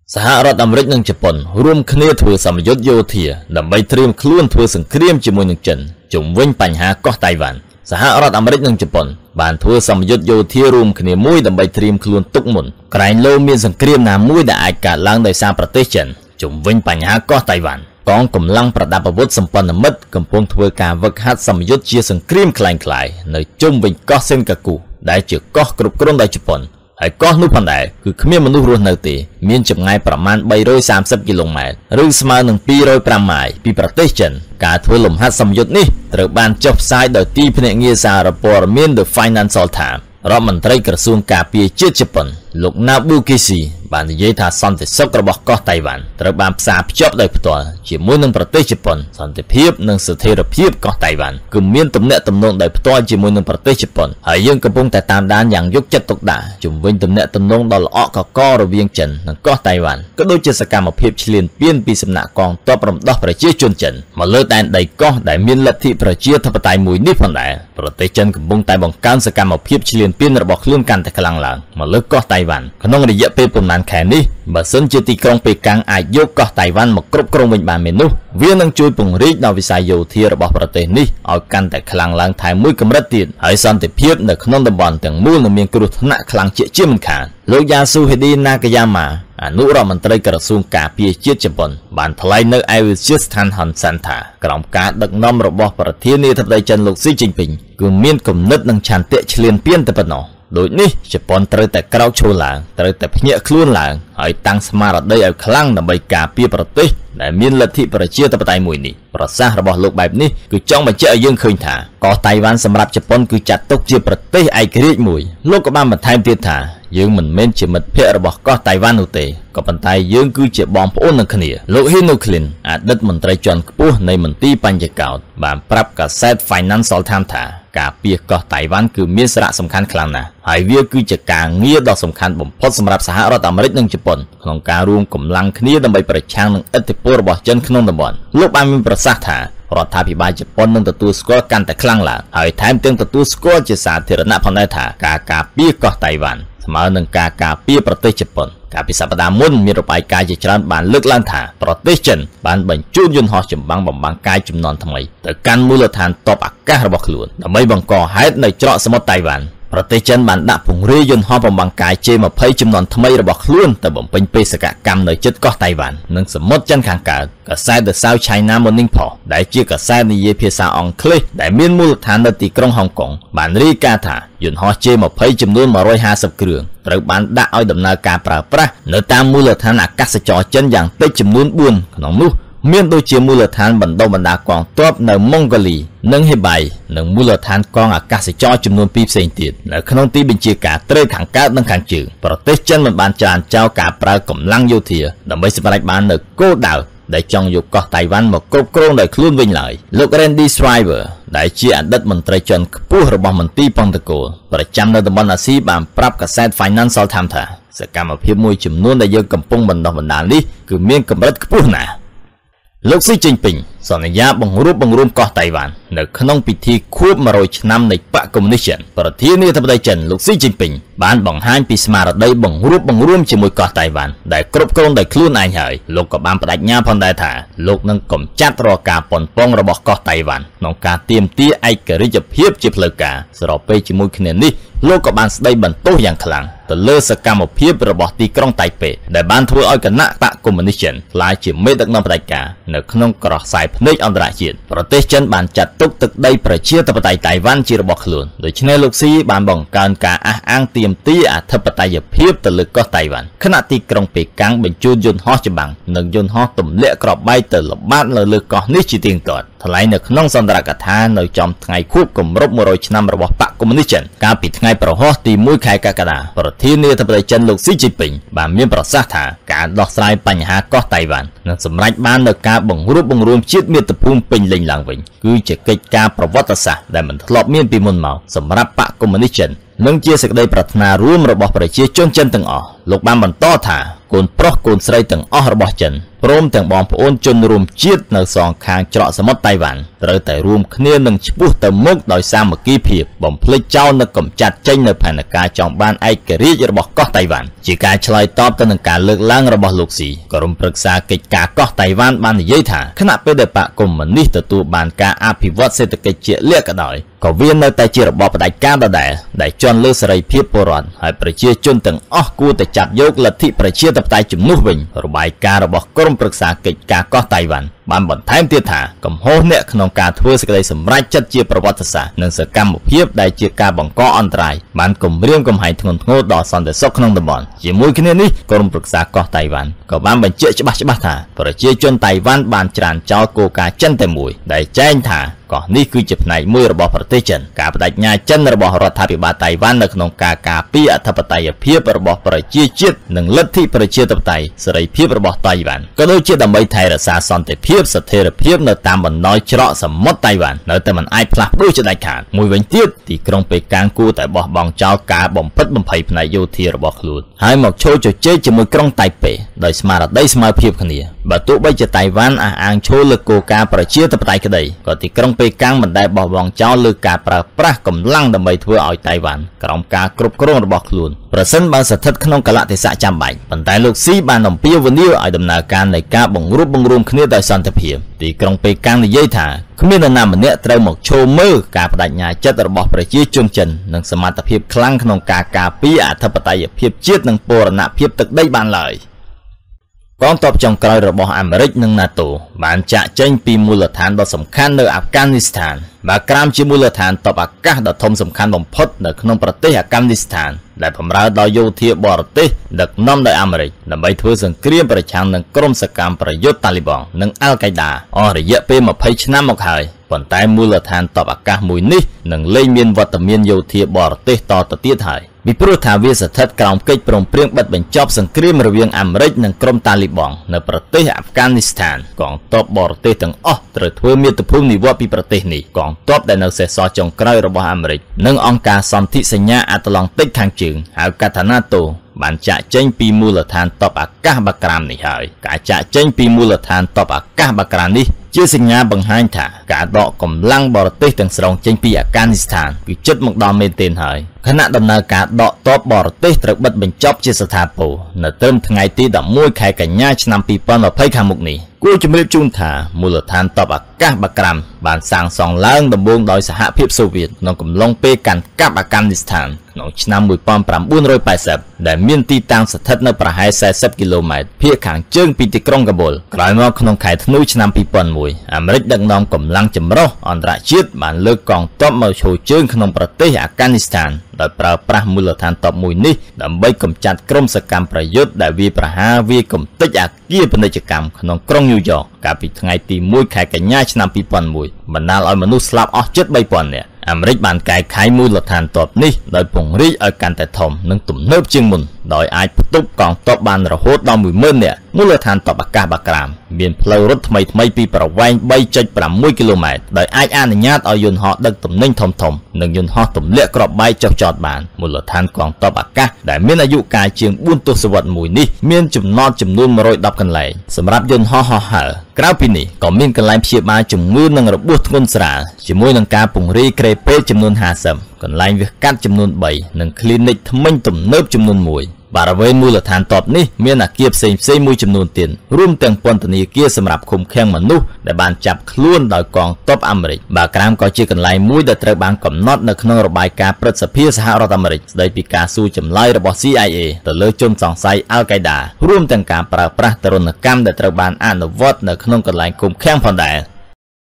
សហរដ្ឋអាមេរិកនិងជប៉ុនរួមគ្នាធ្វើសម្ពយុទ្ធយោធាដើម្បីត្រៀមខ្លួនធ្វើសង្គ្រាមជាមួយនឹងចិនជុំវិញបញ្ហាកោះតៃវ៉ាន់សហរដ្ឋអាមេរិកនិងជប៉ុនបានធ្វើសម្ពយុទ្ធយោធារួមគ្នាមួយដើម្បីត្រៀមខ្លួនទុកមុនក្រែងលោមានសង្គ្រាមណាមួយដែលអាចកើតឡើងដោយសារប្រទេសចិនជុំវិញបញ្ហាកោះតៃវ៉ាន់កងកម្លាំងប្រដាប់អាវុធសម្ព័ន្ធមិត្តកំពុងធ្វើការវឹកហាត់សម្ពយុទ្ធជាសង្គ្រាមคล้ายៗនៅជុំវិញកោះសេនកាគូដែលជាកោះគ្រប់គ្រងដោយជប៉ុនហើយកោះនោះផងដែរគឺគ្មានមនុស្សរស់នៅទេមានចម្ងាយប្រមាណ330គីឡូម៉ែត្រឬស្មើនឹង205ម៉ាយពីប្រទេសចិនការធ្វើលំហាត់សម្ពយុទ្ធនេះត្រូវបានចុះផ្សាយដោយទីភ្នាក់ងារសារព័ត៌មាន The Financial Times រដ្ឋមន្ត្រីក្រសួងការពារជាតិជប៉ុនលោក Nabukishi បាននិយាយថាសន្តិសុខរបស់កោះតៃវ៉ាន់ត្រូវបានផ្សារភ្ជាប់ដោយផ្ទាល់ជាមួយនឹងប្រទេសជប៉ុនសន្តិភាពនិងស្ថិរភាពកោះតៃវ៉ាន់គឺមានទំនាក់ទំនងដោយផ្ទាល់ជាមួយនឹងប្រទេសជប៉ុនហើយយើងកំពុងតែតាមដានយ៉ាងយកចិត្តទុកដាក់ជំវិញទំនាក់ទំនងដ៏ល្អកករវាងចិននិងកោះតៃវ៉ាន់ក៏ដូចជាសកម្មភាពឈ្លានពានពីសំណាក់កងទ័ពរំដោះប្រជាជនចិនមកលើដែនដីកោះដែលមានលទ្ធិប្រជាធិបតេយ្យមួយនេះផងដែរប្រទេសចិនកំពុងតែបង្កើនសកម្មភាពឈ្លានពានរបស់ខ្លួនកាន់តែខ្លាំងឡើងមកលើកោះតៃវ៉ាន់ក្នុងរយៈពេលប៉ុន្មានខែនេះបើសិនជាទីក្រុងប៉េកាំងអាចយកកោះតៃវ៉ាន់មកគ្រប់គ្រងវិញបានមែននោះវានឹងជួយពង្រីកដល់វិស័យយោធារបស់ប្រទេសនេះឲ្យកាន់តែខ្លាំងឡើងថែមមួយកម្រិតទៀតហើយសន្តិភាពនៅក្នុងតំបន់ទាំងមូលនឹងមានគ្រោះថ្នាក់ខ្លាំងជាមិនខានលោកយ៉ាស៊ូហេឌីណាកាយ៉ាម៉ាអនុរដ្ឋមន្ត្រីក្រសួងការពារជាតិជប៉ុនបានថ្លែងនៅឯវិទ្យាស្ថានហុនសាន់ថាក្រោមការដឹកនាំរបស់ប្រធានាធិបតីចិនលោកស៊ីជីនពីងគឺមានគំនិតនិងឆន្ទៈឈ្លានពានតែប៉ុណ្ណោះដូចនេះជប៉ុនត្រូវតែក្រោកឈរឡើងត្រូវតែភ្ញាក់ខ្លួនឡើងហើយតាំងស្មារតីឲ្យខ្លាំងដើម្បីការពារប្រទេសដែលមានលទ្ធិប្រជាធិបតេយ្យមួយនេះប្រសាសន៍របស់លោកបែបនេះគឺចង់បញ្ជាក់ឲ្យយើងឃើញថាកោះតៃវ៉ាន់សម្រាប់ជប៉ុនគឺចាត់ទុកជាប្រទេសឯករាជ្យមួយលោកក៏បានបន្ថែមទៀតថាយើងមិនមែនជាមិត្តភក្តិរបស់កោះតៃវ៉ាន់នោះទេក៏ប៉ុន្តែយើងគឺជាបងប្អូននឹងគ្នាលោកហ៊ីនូក្លីនអតីតមន្ត្រីជាន់ខ្ពស់នៃមន្ទីរបញ្ញកោតបានប្រាប់កាសែត Financial Times ថាការពារកោះតៃវ៉ាន់គឺមានសារៈសំខាន់ខ្លាំងណាស់ហើយវាគឺជាការងារដ៏សំខាន់បំផុតសម្រាប់សហរដ្ឋអាមេរិកនិងជប៉ុនក្នុងការរួមកម្លាំងគ្នាដើម្បីប្រឆាំងនឹងឥទ្ធិពលរបស់ចិនក្នុងតំបន់លោកបានមានប្រសាសន៍ថារដ្ឋាភិបាលជប៉ុននឹងទទួលស្គាល់កាន់តែខ្លាំងឡើងហើយថែមទាំងទទួលស្គាល់ជាសាធារណៈផងដែរថាការការពារកោះតៃវ៉ាន់ស្មើនឹងការការពារប្រទេសជប៉ុនកាលពីសប្តាហ៍មុនមានរបាយការណ៍ជាច្រើនបានលើកឡើងថាប្រទេសចិនបានបញ្ជូនយន្តហោះចម្បាំងបំបាំងកាយជំនាន់ថ្មីទៅកាន់មូលដ្ឋានទ័ពអាកាសរបស់ខ្លួនដើម្បីបង្កហេតុនៅច្រកសមុទ្រតៃវ៉ាន់ប្រទេសចិនបានដាក់ពង្រាយយន្តហោះបំបាំងកាយ J-20 ជំនាន់ថ្មីរបស់ខ្លួនទៅបំពេញបេសកកម្មនៅជិតកោះតៃវ៉ាន់និងសមុទ្រចិនខាងកើតកាសែត The South China Morning Post ដែលជាកាសែតនិយាយភាសាអង់គ្លេសដែលមានមូលដ្ឋាននៅទីក្រុងហុងកុងបានរាយការណ៍ថាយន្តហោះ J-20 ចំនួន150គ្រឿងត្រូវបានដាក់ឲ្យដំណើរការប្រើប្រាស់នៅតាមមូលដ្ឋានអាកាសចរចិនយ៉ាងតិចចំនួន4ក្នុងនោះមានដូចជាមូលដ្ឋានបណ្ដុះបណ្ដាលកងទ័ពនៅម៉ុងហ្គូលីនិងហេបៃនិងមូលដ្ឋានកងអាកាសចរចំនួន2ផ្សេងទៀតនៅក្នុងទីបញ្ជាការត្រីខាងកើតនិងខាងជើងប្រទេសចិនមិនបានច្រានចោលការប្រើកម្លាំងយោធាដើម្បីសម្រេចបាននូវគោលដៅដែលចង់យកកោះតៃវ៉ាន់មកគ្រប់គ្រងដោយខ្លួនវិញឡើយលោក Randy Shriver ដែលជាអតីតមន្ត្រីជាន់ខ្ពស់របស់មន្ទីរពន្ធគរប្រចាំនៅតំបន់អាស៊ីបានប្រាប់កាសែត Financial Times ថាសកម្មភាពមួយចំនួនដែលយើងកំពុងបណ្ដុះបណ្ដាលនេះគឺមានកម្រិតខ្ពស់ណាស់លោកស៊ីជីនពីងសន្យាបង្រួបបង្រួមកោះតៃវ៉ាន់នៅក្នុងពិធីខួប100ឆ្នាំនៃបកកុម្មុយនីសចិនប្រធានាធិបតីចិនលោកស៊ីជីនពីងបានបង្ហាញពីស្មារតីបង្រួបបង្រួមជាមួយកោះតៃវ៉ាន់ដែលគ្រប់គ្រងដោយខ្លួនឯងហើយលោកក៏បានបដិញ្ញាផងដែរថាលោកនឹងកម្ចាត់រាល់ការប៉ុនប៉ងរបស់កោះតៃវ៉ាន់ក្នុងការទាមទារឯករាជ្យភាពជាផ្លូវការស្របពេលជាមួយគ្នានេះលោកក៏បានស្ដីបន្ទោសយ៉ាងខ្លាំងទៅលើសកម្មភាពរបស់ទីក្រុងតៃប៉េដែលបានធ្វើឲ្យគណៈបកកុម្មុយនីសចិនក្លាយជាមេដឹកនាំផ្ដាច់ការនៅក្នុងក្រសែភ្នែកអន្តរជាតិប្រទេសចិនបានចាត់ទុកទឹកដីប្រជាធិបតេយ្យតៃវ៉ាន់ជារបស់ខ្លួនដូច្នេះលោកស៊ីបានបង្កើនការអះអាងទាមទារអធិបតេយ្យភាពទៅលើកោះតៃវ៉ាន់ខណៈទីក្រុងប៉េកាំងបញ្ជូនយន្តហោះចម្បាំងនិងយន្តហោះទម្លាក់គ្រាប់បែកទៅល្បាតនៅលើកោះនេះជាទៀងទាត់ថ្លែងនៅក្នុងសន្ទរកថានៅចំថ្ងៃខួបគម្រប់100ឆ្នាំរបស់បកកុម្មុយនីសចិនកាលពីថ្ងៃប្រហោះទី1ខែកក្កដាប្រធានាធិបតីចិនលោកស៊ីជីពីងបានមានប្រសាសន៍ថាការដោះស្រាយបញ្ហាកោះតៃវ៉ាន់នឹងសម្រេចបាននូវការបង្រួបបង្រួមជាតិមាតុភូមិពេញលេញឡើងវិញគឺជាកិច្ចការប្រវត្តិសាស្ត្រដែលមិនធ្លាប់មានពីមុនមកសម្រាប់បកកុម្មុយនីសចិននិងជាសេចក្តីប្រាថ្នារួមរបស់ប្រជាជនចិនទាំងអស់លោកបានបន្តថាកូនប្រុសកូនស្រីទាំងអស់របស់ចិនព្រមទាំងបងប្អូនជនរួមជាតិនៅសងខាងច្រកសមុទ្រតៃវ៉ាន់ត្រូវតែរួមគ្នានឹងឆ្ពោះទៅមុខដោយសាមគ្គីភាពបំភ្លេចចោលនិងកម្ចាត់ចេញនៅផែនការចង់បានឯករាជ្យរបស់កោះតៃវ៉ាន់ជាការឆ្លើយតបទៅនឹងការលើកឡើងរបស់លោកស៊ីក្រុមប្រឹក្សាកិច្ចការកោះតៃវ៉ាន់បាននិយាយថាខណៈពេលដែលបកកុម្មុយនីសទទួលបានការអភិវឌ្ឍសេដ្ឋកិច្ចជាក់លាក់ក៏ដោយក៏វានៅតែជារបបផ្ដាច់ការដដែលដែលជន់លើសេរីភាពពលរដ្ឋហើយប្រជាជនទាំងអស់គួរតែចាប់យកលទ្ធិប្រជាធិបតេយ្យជំនួសវិញរបាយការណ៍របស់ក្រុមប្រឹក្សាកិច្ចការកោះតៃវ៉ាន់បានបន្ថែមទៀតថាកំហុសអ្នកក្នុងការធ្វើសេចក្តីសម្រេចចិត្តជាប្រវត្តិសាស្ត្រនិងសកម្មភាពដែលជាការបង្កអន្តរាយបានគំរាមកំហែងធ្ងន់ធ្ងរដល់សន្តិសុខក្នុងតំបន់ជាមួយគ្នានេះក្រុមប្រឹក្សាកោះតៃវ៉ាន់ក៏បានបញ្ជាក់ច្បាស់ៗថាប្រជាជនតៃវ៉ាន់បានច្រានចោលគោលការណ៍ចិនតែមួយដែលចែងថាកោះនេះគឺជាផ្នែកមួយរបស់ប្រទេសចិនការបដិញ្ញាចិនរបស់រដ្ឋាភិបាលតៃវ៉ាន់នៅក្នុងការការពារអធិបតេយ្យភាពរបស់ប្រជាជាតិនិងលទ្ធិប្រជាធិបតេយ្យសេរីភាពរបស់តៃវ៉ាន់ក៏ដូចជាដើម្បីថែរក្សាសន្តិភាពស្ថិរភាពនៅតាមបណ្ដោយច្រកសមុទ្រតៃវ៉ាន់នៅតែមិនអាចផ្លាស់ប្ដូរជាដាច់ខាតមួយវិញទៀតទីក្រុងប៉េកាំងគួរតែបោះបង់ចោលការបំផិតបំភ័យផ្នែកយោធារបស់ខ្លួនហើយមកឈរជជែកជាមួយក្រុងតៃប៉េដោយស្មារតីស្មើភាពគ្នាបើទោះបីជាតៃវ៉ាន់អះអាងឈរលើគោលការណ៍ប្រជាធិបតេយ្យក្តីក៏ទីក្រុងប៉េកាំងមិនដែលបោះបង់ចោលលើការប្រើប្រាស់កម្លាំងដើម្បីធ្វើឲ្យតៃវ៉ាន់ក្រោមការគ្រប់គ្រងរបស់ខ្លួនប្រសិនបើស្ថិតក្នុងកលៈទេសៈចាំបាច់ប៉ុន្តែលោកស៊ីបានអំពាវនាវឲ្យដំណើរការនៃការបង្រួបបង្រួមគ្នាដោយសន្តិភាពទីក្រុងប៉េកាំងនិយាយថាគ្មាននរណាម្នាក់ត្រូវមកឈរមើលការបដិញ្ញាចិត្តរបស់ប្រជាជនចិននិងសមត្ថភាពខ្លាំងក្នុងការការពារអធិបតេយ្យភាពជាតិនិងបូរណភាពទឹកដីបានឡើយកងទ័ពចុងក្រោយរបស់អាមេរិកនិង NATO បានចាក់ចេញពីមូលដ្ឋានដ៏សំខាន់នៅអាហ្វហ្គានីស្ថានបាក្រាមជាមូលដ្ឋានទ័ពអាកាសដ៏ធំសំខាន់បំផុតនៅក្នុងប្រទេសអាហ្វហ្គានីស្ថានដែលបម្រើដោយយោធាបរទេសដឹកនាំដោយអាមេរិកដើម្បីធ្វើសង្គ្រាមប្រឆាំងនឹងក្រុមសកម្មប្រយុទ្ធតាលីបង់និងអាល់កៃដាអស់រយៈពេល20ឆ្នាំមកហើយប៉ុន្តែមូលដ្ឋានទ័ពអាកាសមួយនេះនឹងលែងមានវត្តមានយោធាបរទេសតទៅទៀតហើយពីព្រោះថាវាស្ថិតក្រោមកិច្ចព្រមព្រៀងបិទបញ្ចប់សង្គ្រាមរវាងអាមេរិកនិងក្រុមតាលីបង់នៅប្រទេសអាហ្វហ្គានីស្ថានកងទ័ពបរទេសទាំងអស់ត្រូវធ្វើមាតុភូមិនិវត្តន៍ពីប្រទេសនេះកងទ័ពដែលនៅសេសសល់ចុងក្រោយរបស់អាមេរិកនិងអង្គការសន្ធិសញ្ញាអាត្លង់តិកខាងជើងហៅកាត់ថា NATO បានចាក់ចេញពីមូលដ្ឋានទ័ពអាកាសបាក្រាមនេះហើយការចាក់ចេញពីមូលដ្ឋានទ័ពអាកាសបាក្រាមនេះជាសញ្ញាបង្ហាញថាការដកកម្លាំងបរទេសទាំងស្រុងចេញពីអាហ្វហ្គានីស្ថានគឺជិតមកដល់មែនទែនហើយខណៈដំណើរការដកទ័ពបរទេសត្រូវបិទបញ្ចប់ជាស្ថាពរនៅត្រឹមថ្ងៃទី11ខែកញ្ញាឆ្នាំ2020ខាងមុខនេះគួរជំរាបជូនថាមូលដ្ឋានទ័ពអាកាសបាក្រាមបានសាងសង់ឡើងដំបូងដោយសហភាពសូវៀតក្នុងកំឡុងពេលកាន់កាប់អាហ្វហ្គានីស្ថានក្នុងឆ្នាំ1980ដែលមានទីតាំងស្ថិតនៅប្រហែល40គីឡូម៉ែត្រភាគខាងជើងពីទីក្រុងកាបូលក្រោយមកក្នុងខែធ្នូឆ្នាំ2001អាមេរិកដឹកនាំកម្លាំងចម្រុះអន្តរជាតិបានលើកកងទ័ពមកឈរជើងក្នុងប្រទេសអាហ្វហ្គានីស្ថានដោយប្រើប្រាស់មូលដ្ឋានទ័ពមួយនេះដើម្បីកម្ចាត់ក្រុមសកម្មប្រយុទ្ធដែលវាយប្រហារវាយកំទេចអគារពាណិជ្ជកម្មក្នុងក្រុងញូវយ៉កកាលពីថ្ងៃទី1ខែកញ្ញាឆ្នាំ2001បណ្ដាលឲ្យមនុស្សស្លាប់អស់ជិត 3000 នាក់អាមេរិកបានកែខៃមូលដ្ឋានទ័ពនេះដោយពង្រីកឲ្យកាន់តែធំនិងទំនើបជាងមុនដោយអាចផ្ទុកកងទ័ពបានរហូតដល់ 10000 នាក់មូលដ្ឋានទ័ពអាកាសបាក្រាមមានផ្លូវរត់ថ្មីៗពីប្រវែង 3.6 គីឡូម៉ែត្រដោយអាចអនុញ្ញាតឲ្យយន្តហោះដឹកទំនិញធំៗនិងយន្តហោះទម្លាក់គ្រាប់បែកចុះចតបានមូលដ្ឋានកងទ័ពអាកាសដែលមានអាយុកាលជាង4ទសវត្សរ៍មួយនេះមានចំណតចំនួន110កន្លែងសម្រាប់យន្តហោះហោះហើរក្រៅពីនេះក៏មានកន្លែងព្យាបាលជំងឺនិងរបួសធ្ងន់ស្រាលជាមួយនឹងការពង្រីកក្រេពេទ្យចំនួន50កន្លែងវះកាត់ចំនួន3និងគ្លីនិកធ្មេញទំនើបចំនួន1បរិវេណមូលដ្ឋានទ័ពនេះមានអគារផ្សេងៗមួយចំនួនទៀតរួមទាំងពន្ធនាគារសម្រាប់ឃុំឃាំងមនុស្សដែលបានចាប់ខ្លួនដោយកងទ័ពអាមេរិកបាក្រាមក៏ជាកន្លែងមួយដែលត្រូវបានកំណត់នៅក្នុងរបាយការណ៍ព្រឹទ្ធសភាសហរដ្ឋអាមេរិកស្ដីពីការសួរចម្លើយរបស់ CIA ទៅលើជនសង្ស័យអាល់កៃដារួមទាំងការប្រើប្រាស់ទរណកម្មដែលត្រូវបានអនុវត្តនៅក្នុងកន្លែងឃុំឃាំងផងដែរ